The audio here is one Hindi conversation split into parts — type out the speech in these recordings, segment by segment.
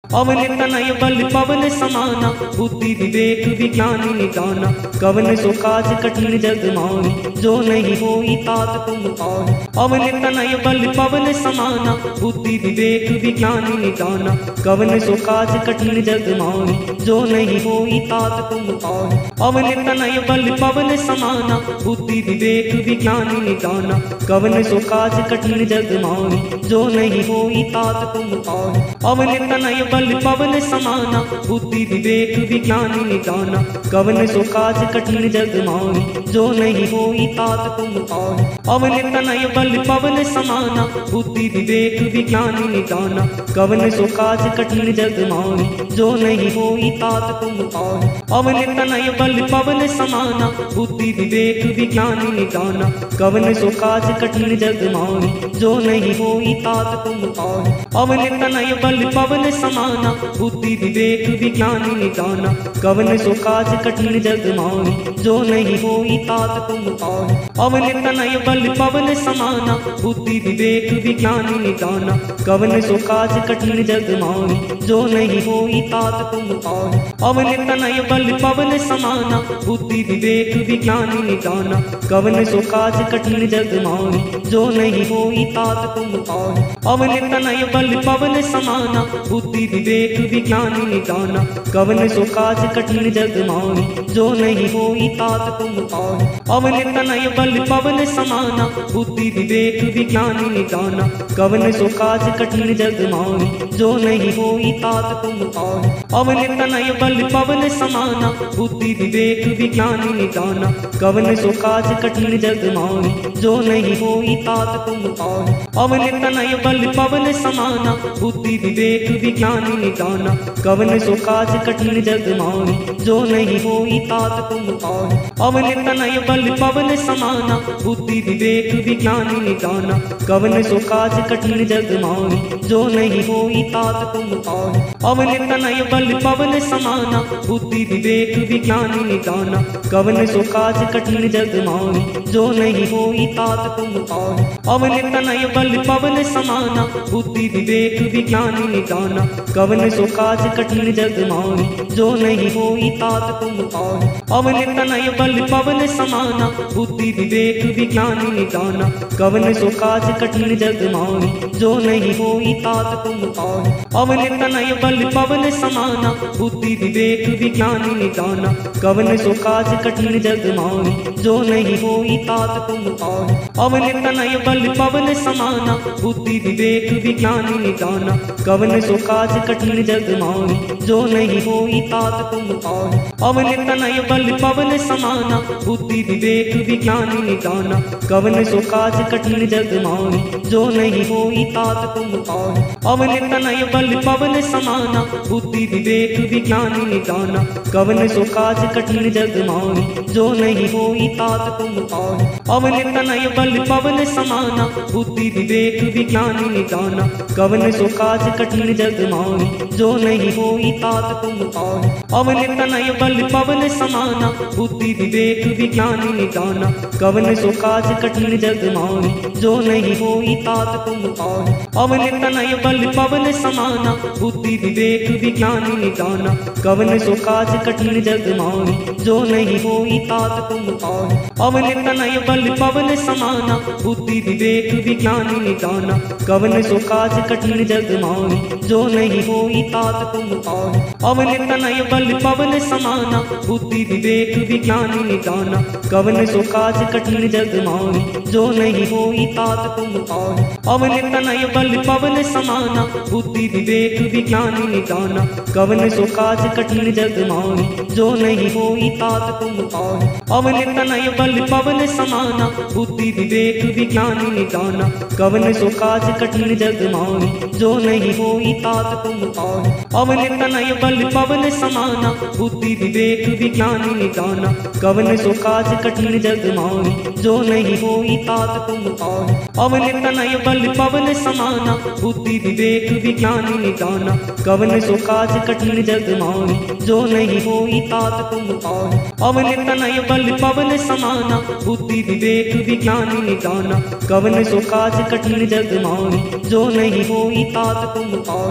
अवन तनय बल पवन समाना, बुद्धि विवेक विज्ञान निदाना। कवन सो काज कठिन जग माही, जो नहीं होई तात तुम पाही। अवन तनय बल पवन समाना, बुद्धि विवेक विज्ञान निदाना। कवन सो काज कठिन जग माही, जो नहीं होई तात तुम पाही। अवन तनय बल पवन समाना, बुद्धि विवेक विज्ञान निदाना। कवन सो काज कठिन जग माही, जो नहीं होई तात तुम पाही। अवन तनय बल पवन समाना, बुद्धि विवेक विज्ञान निदाना। कवन सो काज कठिन जग माही, जो नहीं होई तात तुम पाही। अवन तनय बल पवन समाना, बुद्धि विवेक विज्ञान निदाना। कवन सो काज कठिन जग माही, जो नहीं होई तात तुम पाही। अवन तनय बल पवन समाना, बुद्धि विवेक विज्ञान निदाना। कवन सो काज कठिन जग माही, जो नहीं होई तात तुम पाही। अवन तनय बल पवन समाना, बुद्धि विवेक विज्ञान निदाना। कवन सो काज कठिन जग माही, जो नहीं होई तात तुम पाही। अवन तनय बल पवन समाना, बुद्धि विवेक विज्ञान निदाना। कवन सो काज कठिन जग माही, जो नहीं होई तात तुम पाही। अवन तनय बल पवन समाना, बुद्धि विवेक विज्ञान निदाना। कवन सो काज कठिन जग माही, जो नहीं होई तात तुम पाही। अवन तनय बल पवन समाना, बुद्धि विवेक विज्ञान निदाना। कवन सो काज कठिन जग माही, जो नहीं होई तात तुम पाही। अवन तनय बल पवन समाना, बुद्धि विवेक विज्ञान निदाना। कवन सो काज कठिन जग माही, जो नहीं होई तात तुम पाही। अवन तनय बल पवन समाना, बुद्धि विवेक विज्ञान निदाना। कवन सो काज कठिन जग माही, जो नहीं होई तात तुम पाही। अवन तनय बल पवन समाना, बुद्धि विवेक विज्ञान निदाना। कवन सो काज कठिन जग माही, जो नहीं होई तात तुम पाही। अवन तनय बल पवन समाना, बुद्धि विवेक विज्ञान निदाना। कवन सो काज कठिन जग माही, जो नहीं होई तात तुम पाही। अवन तनय बल पवन समाना, बुद्धि विवेक विज्ञान निदाना। कवन सो काज कठिन जग माही, जो नहीं होई तात तुम पाही। अवन तनय बल पवन समाना, बुद्धि विवेक विज्ञान निदाना। कवन सो काज कठिन जग माही, जो नहीं होई तात तुम पाही। अवन तनय बल पवन समाना, बुद्धि विवेक विज्ञान निदाना। कवन सो काज कठिन जग माही, जो नहीं होई तात तुम पाही। अवन तनय बल पवन समाना, बुद्धि विवेक विज्ञान निदाना। कवन सो काज कठिन जग माही, जो नहीं होई तात तुम पाही। अवन तनय बल पवन समाना, बुद्धि विवेक विज्ञान निदाना। कवन सो काज कठिन जग माही, जो नहीं होई तात तुम पाही। अवन तनय बल पवन समाना, बुद्धि विवेक विज्ञान निदाना। कवन सो काज कठिन जग माही, जो नहीं होई तात तुम पाही। अवन तनय बल पवन समाना, बुद्धि विवेक विज्ञान निदाना। कवन सो काज कठिन जग माही, जो नहीं होई तात तुम पाही। अवन तनय बल पवन समाना, बुद्धि विवेक विज्ञान निदाना। कवन सो काज कठिन जग माही, जो नहीं होई तात तुम पाही। अवन तनय बल पवन समाना, बुद्धि विवेक विज्ञान निदाना। कवन सो काज कठिन जग माही, जो नहीं होई तात तुम पाही। अवन तनय बल पवन समाना, बुद्धि विवेक विज्ञान निदाना। कवन सो काज कठिन जग माही, जो नहीं होई तात तुम पाही। अवन तनय बल पवन समाना, बुद्धि विवेक विज्ञान निदाना। कवन सो काज कठिन जग माही, जो नहीं होई तात तुम पाही। अवन तनय बल पवन समाना, बुद्धि विवेक विज्ञान निदाना। कवन सो काज कठिन जग माही, जो नहीं होई तात तुम पाही। अवन तनय बल पवन समाना, बुद्धि विवेक विज्ञान निदाना। कवन सो काज कठिन जग माही, जो नहीं होई तात तुम पाही। अवन तनय बल पवन समाना, बुद्धि विवेक विज्ञान निदाना। कवन सो काज कठिन जग माही, जो नहीं होई तात तुम पाही। अवन तनय बल पवन समाना, बुद्धि विवेक विज्ञान निदाना। कवन सो काज कठिन जग माही, जो नहीं होई तात तुम पाही। अवन तनय बल पवन समाना, बुद्धि विवेक विज्ञान निदाना। कवन सो काज कठिन जग माही, जो नहीं होई तात तुम पाही। अवन तनय बल पवन समाना, बुद्धि विवेक विज्ञान निदाना। कवन सो काज कठिन जग माही, जो नहीं होई तात तुम पाही।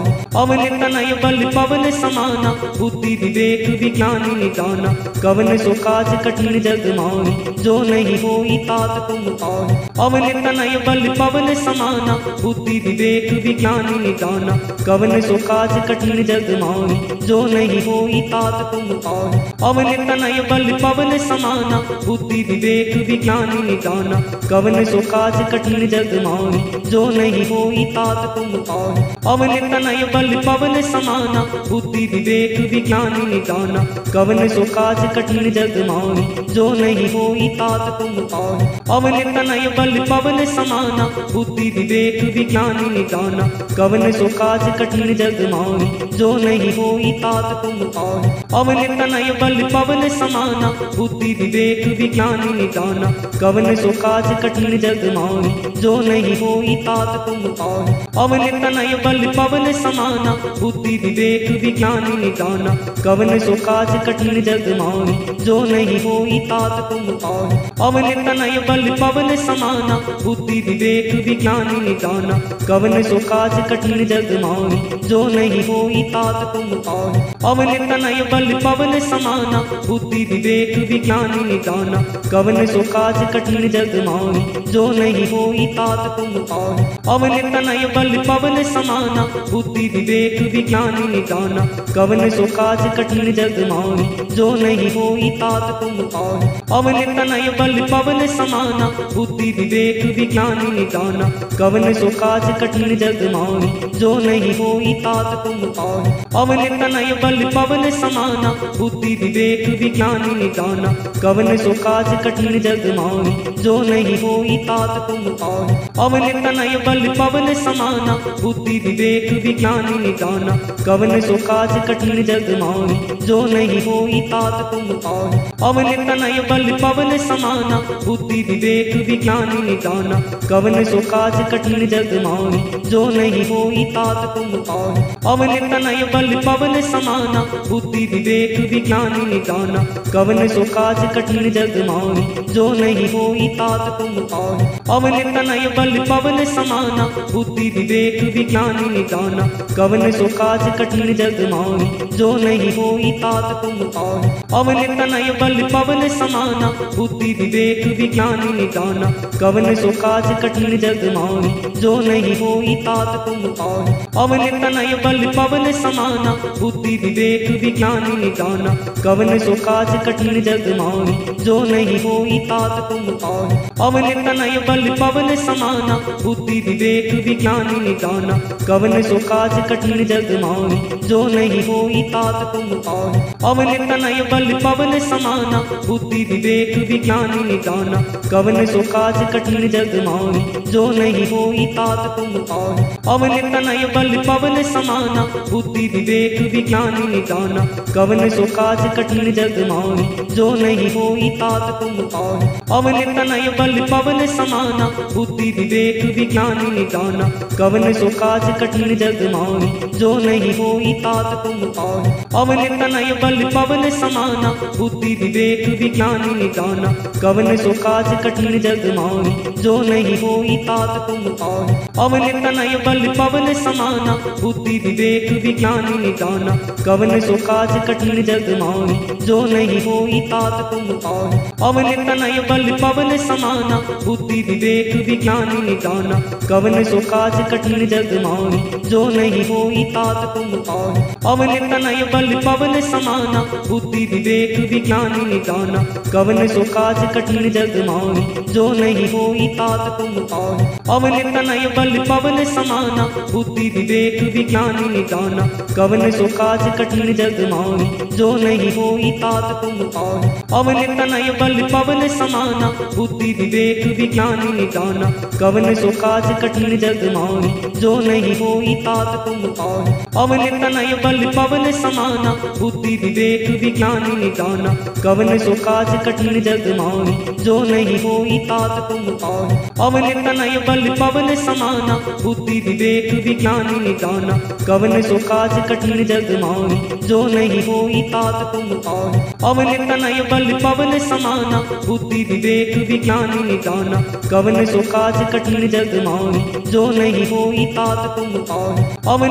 अवन तनय बल पवन समाना बुद्धि विवेक विज्ञान निदाना कवन सो काज कठिन जग माही जो नहीं होई तात तुम पाहि अवन तनय बल पवन समाना बुद्धि विवेक विज्ञान निदाना कवन सो काज कठिन जग माही जो नहीं होई तात तुम पाहि अवन तनय बल पवन समाना बुद्धि विवेक विज्ञान निदाना कवन सो काज कठिन जग माही जो नहीं होई तात तुम पाहि अवन तनय बल पवन समाना बुद्धि विवेक विज्ञान निदाना कवन सो काज कठिन जग माही जो नहीं होई तात तुम पाहि अवन तनय बल पवन समाना बुद्धि विवेक विज्ञान निदाना कवन सो काज कठिन जग माही जो नहीं होई तात तुम पाहि अवन तनय बल पवन समाना बुद्धि विवेक विज्ञान निदाना कवन सो काज कठिन जग माही जो नहीं होई तात तुम पाहि अवन तनय बल पवन समाना बुद्धि विवेक विज्ञान निदाना कवन सो काज कठिन जग माही जो नहीं होई तात तुम पाहि अवन तनय बल पवन समाना बुद्धि विवेक विज्ञान निदाना कवन सो काज कठिन जग माही जो नहीं होई तात तुम पाहि अवन तनय बल पवन समाना बुद्धि विवेक विज्ञान निदाना कवन सो काज कठिन जग माही जो नहीं होई तात तुम पाहि अवन तनय बल पवन समाना बुद्धि विवेक विज्ञान निदाना कवन सो काज कठिन जग माही जो नहीं होई तात तुम पाहि अवन तनय बल पवन समाना बुद्धि विवेक विज्ञान निदाना कवन सो काज कठिन जग माही जो नहीं होई तात तुम पाहि अवन तनय बल पवन समाना बुद्धि विवेक विज्ञान निदाना कवन सो काज कठिन जग माही जो नहीं होई तात तुम पाहि अवन तनय बल पवन समाना बुद्धि विवेक विज्ञान निदाना कवन सो काज कठिन जग माही जो नहीं होई तात तुम पाहि अवन तनय बल पवन समाना बुद्धि विवेक विज्ञान निदाना कवन सो काज कठिन जग माही जो नहीं होई तात तुम पाहि अवन तनय बल पवन समाना बुद्धि विवेक विज्ञान निदाना कवन सो काज कठिन जग माही जो नहीं होई तात तुम पाहि अवन तनय बल पवन समाना बुद्धि विवेक विज्ञान निदाना कवन सो काज कठिन जग माही जो नहीं होई तात तुम पाहि अवन तनय बल पवन समाना बुद्धि विवेक विज्ञान निदाना कवन सो काज कठिन जग माही जो नहीं होई तात तुम पाहि अवन तनय बल पवन समाना बुद्धि विवेक विज्ञान निदाना कवन सो काज कठिन जग माही जो नहीं होई तात तुम पाहि अवन तनय बल पवन समाना बुद्धि विवेक विज्ञान निदाना कवन सो काज कठिन जग माही जो नहीं होई तात तुम पाहि अवन तनय बल पवन समाना बुद्धि विवेक विज्ञान निदाना कवन सो काज कठिन जग माही जो नहीं होई तात तुम पाहि अवन तनय बल पवन समाना बुद्धि विवेक विज्ञान निदाना कवन सो काज कठिन जग माही जो नहीं होई तात तुम पाहि अवन तनय बल पवन समाना बुद्धि विवेक विज्ञान निदाना कवन सो काज कठिन जग माही जो नहीं होई तात तुम पाहि अवन तनय बल पवन समाना बुद्धि विवेक विज्ञान निदाना कवन सो काज कठिन जग माही जो नहीं होई तात तुम पाहि अवन तनय बल पवन समाना बुद्धि विवेक विज्ञान निदाना कवन सो काज कठिन जग माही जो नहीं होई तात तुम पाहि अवन तनय बल पवन समाना बुद्धि विवेक विज्ञान निदाना कवन सो काज कठिन जग माही जो नहीं होई तात तुम पाहि अवन तनय बल पवन समाना बुद्धि विवेक विज्ञान निदाना कवन सो काज कठिन जग माही जो नहीं होई तात तुम पाहि अवन तनय बल पवन समाना बुद्धि विवेक विज्ञान निदाना कवन सो काज कठिन जग माही जो नहीं होई तात तुम पाहि अवन तनय बल पवन समाना बुद्धि विवेक विज्ञान निदाना कवन सो काज कठिन जग माही जो नहीं होई तात तुम पाहि अवन तनय बल पवन समाना बुद्धि विवेक विज्ञान निदाना कवन सो काज कठिन जग माही जो नहीं होई तात तुम पाहि अवन तनय बल पवन समाना बुद्धि विवेक विज्ञान निदाना कवन सो काज कठिन जग माही जो नहीं होई तात तुम पाहि अवन तनय बल पवन समाना बुद्धि विवेक विज्ञान निदाना कवन सो काज कठिन जग माही जो नहीं होई तात तुम पाहि अवन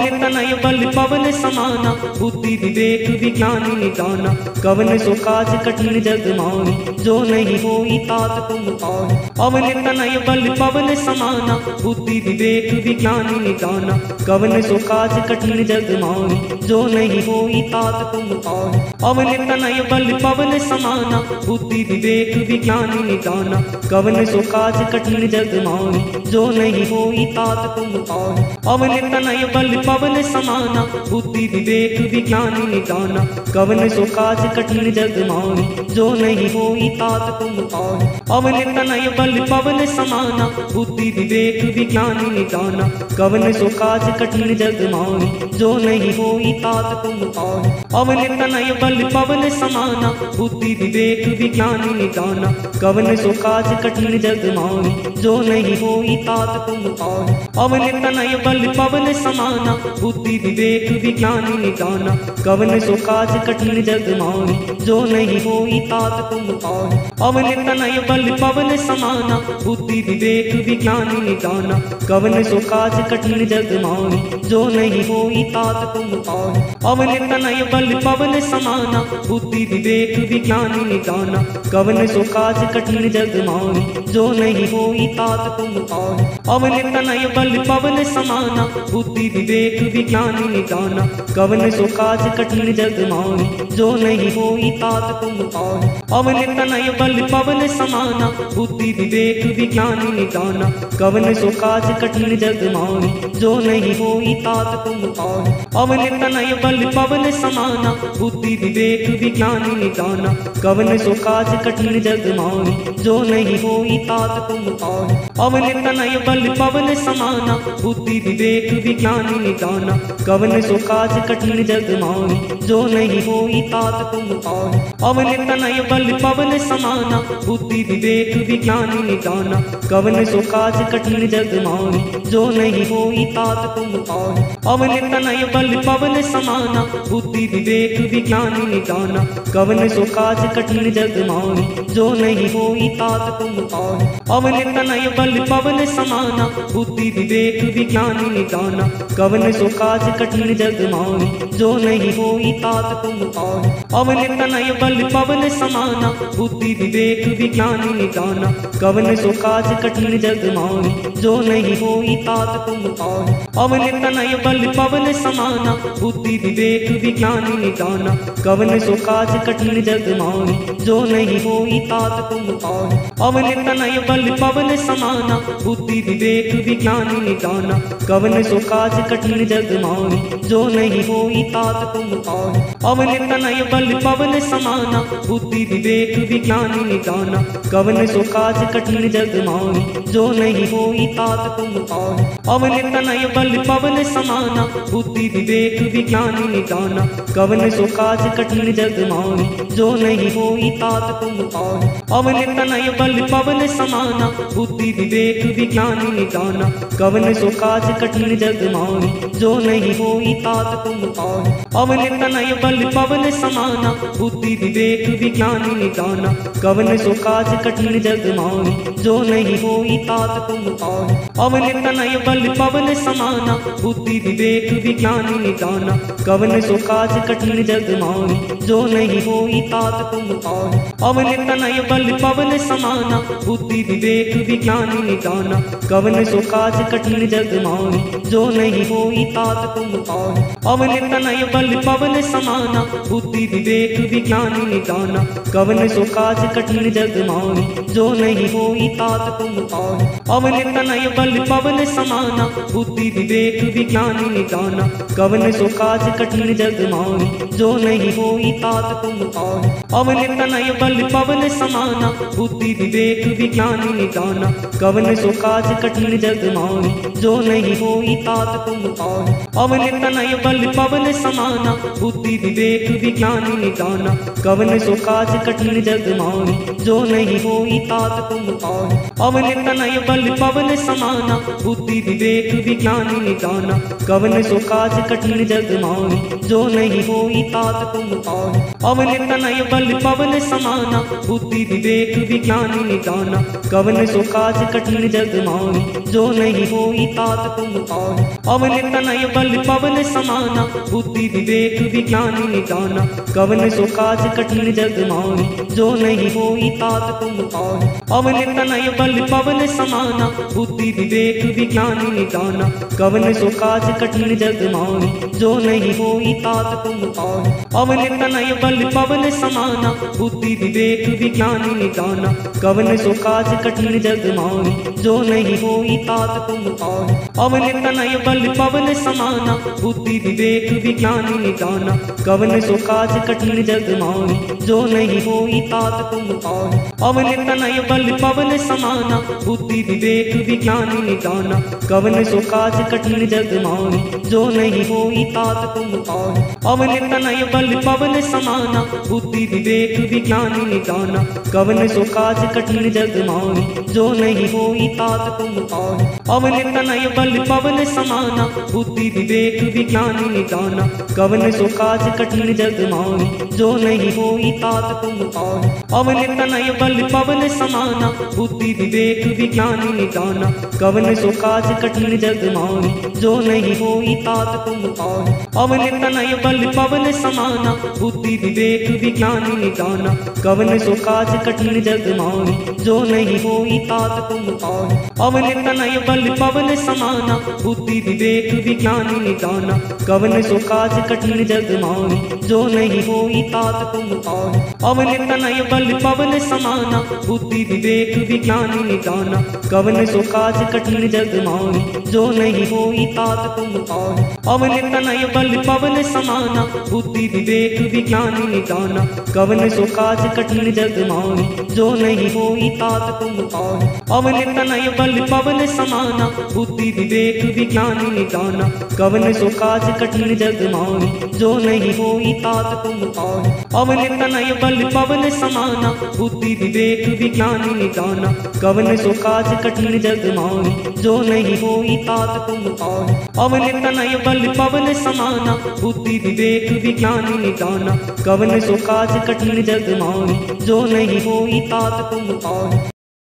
तनय बल पवन समाना, बुद्धि विवेक विज्ञान निदाना। कवन सो काज कठिन जग माही, जो नहीं होई तात तुम पाही। पवन तनय बल पवन समाना, बुद्धि विवेक विज्ञान निदाना। कवन सो काज कठिन जग माही, जो नहीं होई तात तुम पाही। पवन तनय बल पवन समाना, बुद्धि विवेक विज्ञान निदाना। कवन सो काज कठिन जग माही, जो नहीं होई तात तुम पाही। पवन तनय बल पवन समाना, बुद्धि विवेक विज्ञान निदाना। कवन सो काज कठिन जग माही, जो नहीं होई तात तुम पाही। पवन तनय बल पवन समाना, बुद्धि विवेक विज्ञान निदाना। कवन सो काज कठिन जग माही, जो नहीं होई तात तुम पाही। पवन तनय बल पवन समाना, बुद्धि विवेक विज्ञान निदाना। कवन सो काज कठिन जग माही, जो नहीं होई तात तुम पाही। पवन तनय बल पवन समाना, बुद्धि विवेक विज्ञान निदाना। कवन सो काज कठिन जग माही, जो नहीं होई तात तुम पाही। पवन तनय बल पवन समाना, बुद्धि विवेक विज्ञान निदाना। कवन सो काज कठिन जग माही, जो नहीं होई तात तुम पाही। पवन तनय बल पवन समाना, बुद्धि विवेक विज्ञान निदाना। कवन सो काज कठिन जग माही, जो नहीं होई तात तुम पाही। पवन तनय बल पवन समाना, बुद्धि विवेक विज्ञान निदाना। कवन सो काज कठिन जग माही, जो नहीं होई तात तुम पाही। पवन तनय बल पवन समाना, बुद्धि विवेक विज्ञान निदाना। कवन सो काज कठिन जग माही, जो नहीं होई तात तुम पाही। पवन तनय बल पवन समाना, बुद्धि विवेक विज्ञान निदाना। कवन सो काज कठिन जग माही, जो नहीं होई तात तुम पाही। पवन तनय बल पवन समाना, बुद्धि विवेक विज्ञान निदाना। कवन सो काज कठिन जग माही, जो नहीं होई तात तुम पाही। पवन तनय बल पवन समाना, बुद्धि विवेक विज्ञान निदाना। कवन सो काज कठिन जग माही, जो नहीं होई तात तुम पाही। पवन तनय बल पवन समाना, बुद्धि विवेक विज्ञान निदाना। कवन सो काज कठिन जग माही, जो नहीं होई तात तुम पाही। पवन तनय बल पवन समाना, बुद्धि विवेक विज्ञान निदाना। कवन सो काज कठिन जग माही, जो नहीं होई तात तुम पाही। पवन तनय बल पवन समाना, बुद्धि विवेक विज्ञान निदाना। कवन सो काज कठिन जग माही, जो नहीं होई तात तुम पाही। पवन तनय बल पवन समाना, बुद्धि विवेक विज्ञान निदाना। कवन सो काज कठिन जग माही, जो नहीं होई तात तुम पाही। पवन तनय बल पवन समाना, बुद्धि विवेक विज्ञान निदाना। कवन सो काज कठिन जग माही, जो नहीं होई तात तुम पाही। पवन तनय बल पवन समाना, बुद्धि विवेक विज्ञान निदाना। कवन सो काज कठिन जग माही, जो नहीं होई तात तुम पाही। पवन तनय बल पवन समाना, बुद्धि विवेक विज्ञान निदाना। कवन सो काज कठिन जग माही, जो नहीं होई तात तुम पाही। पवन तनय बल पवन समाना, बुद्धि विवेक विज्ञान निदाना। कवन सो काज कठिन जग माही, जो नहीं होई तात तुम पाही। पवन तनय बल पवन समाना, बुद्धि विवेक विज्ञान निदाना। कवन सो काज कठिन जग माही, जो नहीं होई तात तुम पाही। पवन तनय बल पवन समाना, बुद्धि विवेक विज्ञान निदाना। कवन सो काज कठिन जग माही, जो नहीं होई तात तुम पाही। पवन तनय बल पवन समाना, बुद्धि विवेक विज्ञान निदाना। कवन सो काज कठिन जग माही, जो नहीं होई तात तुम पाही। पवन तनय बल पवन समाना, बुद्धि विवेक विज्ञान निदाना। कवन सो काज कठिन जग माही, जो नहीं होई तात तुम पाही। पवन तनय बल पवन समाना, बुद्धि विवेक विज्ञान निदाना। कवन सो काज कठिन जग माही, जो नहीं होई तात तुम पाही। पवन तनय बल पवन समाना, बुद्धि विवेक विज्ञान निदाना। कवन सो काज कठिन जग माही, जो नहीं होई तात तुम पाही। पवन तनय बल पवन समाना, बुद्धि विवेक विज्ञान निदाना। कवन सो काज कठिन जग माही, जो नहीं होई तात तुम पाही। पवन तनय बल पवन समाना, बुद्धि विवेक विज्ञान निदाना। कवन सो काज कठिन जग माही, जो नहीं होई तात तुम पाही। पवन तनय बल पवन समाना, बुद्धि विवेक विज्ञान निदाना। कवन सो काज कठिन जग माही, जो नहीं होई तात तुम पाही। पवन तनय बल पवन समाना बुद्धि विवेक विज्ञान निदाना कवन सो काज कठिन जग माही जो नहीं होई तात तुम पाहि पवन तनय बल पवन समाना बुद्धि विवेक विज्ञान निदाना कवन सो काज कठिन जग माही जो नहीं होई तात तुम पाहि पवन तनय बल पवन समाना बुद्धि विवेक विज्ञान निदाना कवन सो काज कठिन जग माही जो नहीं होई तात तुम पाहि पवन तनय बल पवन समाना बुद्धि विवेक विज्ञान निदाना कवन सो काज कठिन जग माही जो नहीं होई तात तुम पाहि पवन तनय बल पवन समाना बुद्धि विवेक विज्ञान निदाना कवन सो काज कठिन जग माही जो नहीं होई तात तुम पाहि पवन तनय बल पवन समाना बुद्धि विवेक विज्ञान निदाना कवन सो काज कठिन जग माही जो नहीं होई तात तुम पाहि पवन तनय बल पवन समाना बुद्धि विवेक विज्ञान निदाना कवन सो काज कठिन जग माही जो नहीं होई तात तुम पाहि पवन तनय बल पवन समाना बुद्धि विवेक विज्ञान निदाना कवन सो काज कठिन जग माही जो नहीं होई तात तुम पाहि पवन तनय बल पवन समाना बुद्धि विवेक विज्ञान निदाना कवन सो काज कठिन जग माही जो नहीं होई तात तुम पाहि पवन तनय बल पवन समाना बुद्धि विवेक विज्ञान निदाना कवन सो काज कठिन जग माही जो नहीं होई तात तुम पाहि पवन तनय बल पवन समाना बुद्धि विवेक विज्ञान निदाना कवन सो काज कठिन जग माही जो नहीं होई तात तुम पाहि पवन तनय बल पवन समाना बुद्धि विवेक विज्ञान निदाना कवन सो काज कठिन जग माही जो नहीं होई तात तुम पाहि पवन तनय बल पवन समाना बुद्धि विवेक विज्ञान निदाना कवन सो काज कठिन जग माही जो नहीं होई तात तुम पाहि पवन तनय बल पवन समाना बुद्धि विवेक विज्ञान निदाना कवन सो काज कठिन जग माही जो नहीं होई तात तुम पाहि पवन तनय बल पवन समाना बुद्धि विवेक विज्ञान निदाना कवन सो काज कठिन जग माही जो नहीं होई तात तुम पाहि।